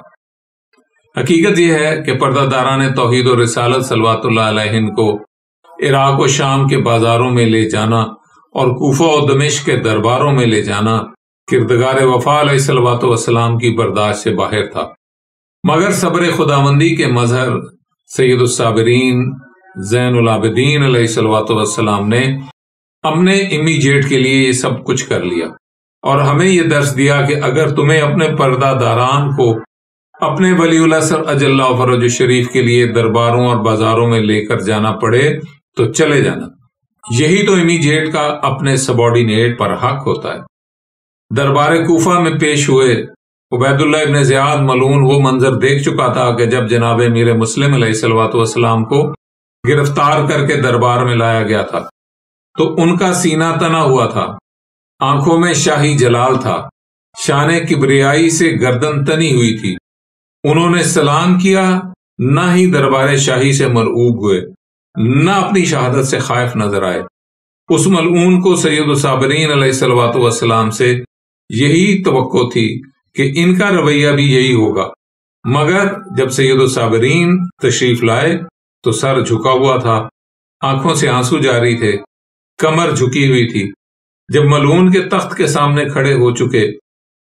حقیقت یہ ہے کہ پردہ داران توحید و رسالت صلوات اللہ علیہن کو عراق و شام کے بازاروں میں لے جانا اور کوفہ و دمشق کے درباروں میں لے جانا کردگار وفا علیہ الصلوۃ والسلام کی برداشت سے باہر تھا، مگر صبر خداوندی کے مظہر سید الصابرین زین العابدین علیہ الصلوۃ والسلام نے اپنے امیجیٹ کے لیے یہ سب کچھ کر لیا، اور ہمیں یہ درس دیا کہ اگر تمہیں اپنے پردہ داران کو اپنے ولی العصر اجل فرج شریف کے لیے درباروں اور بازاروں میں لے کر جانا پڑے تو چلے جانا، یہی تو امیجیٹ کا اپنے سبارڈینیٹ پر حق ہوتا ہے۔ دربار کوفہ میں پیش ہوئے عبید اللہ ابن زیاد ملعون وہ منظر دیکھ چکا تھا کہ جب جناب امیر مسلم علیہ الصلوۃ والسلام کو گرفتار کر کے دربار میں لایا گیا تھا تو ان کا سینہ تنا ہوا تھا، آنکھوں میں شاہی جلال تھا، شان کبریائی سے گردن تنی ہوئی تھی۔ انہوں نے سلام کیا، نہ ہی دربار شاہی سے مرعوب ہوئے، نہ اپنی شہادت سے خائف نظر آئے۔ اس ملعون کو سید الصابرین علیہ الصلوۃ والسلام سے یہی توقع تھی کہ ان کا رویہ بھی یہی ہوگا، مگر جب سید الصابرین تشریف لائے تو سر جھکا ہوا تھا، آنکھوں سے آنسو جاری تھے، کمر جھکی ہوئی تھی۔ جب ملعون کے تخت کے سامنے کھڑے ہو چکے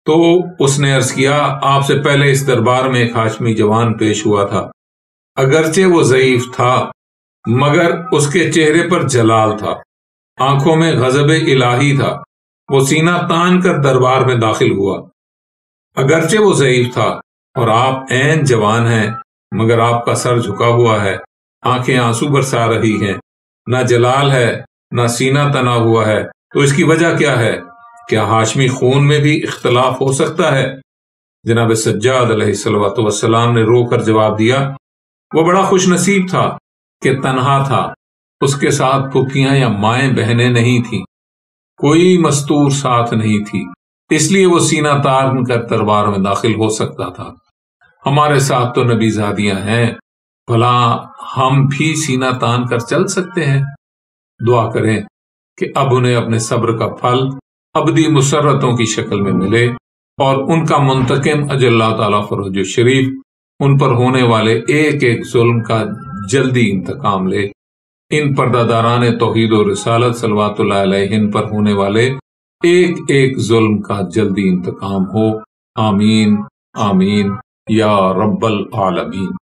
تو اس نے عرض کیا آپ سے پہلے اس دربار میں ایک ہاشمی جوان پیش ہوا تھا، اگرچہ وہ ضعیف تھا مگر اس کے چہرے پر جلال تھا، آنکھوں میں غضب الہی تھا، وہ سینہ تان کر دربار میں داخل ہوا۔ اگرچہ وہ ضعیف تھا اور آپ عین جوان ہیں مگر آپ کا سر جھکا ہوا ہے، آنکھیں آنسو برسا رہی ہیں، نہ جلال ہے نہ سینہ تنا ہوا ہے، تو اس کی وجہ کیا ہے؟ کیا ہاشمی خون میں بھی اختلاف ہو سکتا ہے؟ جناب سجاد علیہ الصلوۃ والسلام نے رو کر جواب دیا، وہ بڑا خوش نصیب تھا کہ تنہا تھا، اس کے ساتھ پھپھیاں یا مائیں بہنیں نہیں تھیں، کوئی مستور ساتھ نہیں تھی، اس لیے وہ سینہ تان کر دربار میں داخل ہو سکتا تھا۔ ہمارے ساتھ تو نبی زادیاں ہیں، بھلا ہم بھی سینہ تان کر چل سکتے ہیں؟ دعا کریں کہ اب انہیں اپنے صبر کا پھل ابدی مسرتوں کی شکل میں ملے اور ان کا منتقم اجل اللہ تعالیٰ فرج شریف ان پر ہونے والے ایک ایک ظلم کا جلدی انتقام لے، ان پردہ داران توحید و رسالت صلوات اللہ علیہن پر ہونے والے ایک ایک ظلم کا جلدی انتقام ہو، آمین آمین یا رب العالمین۔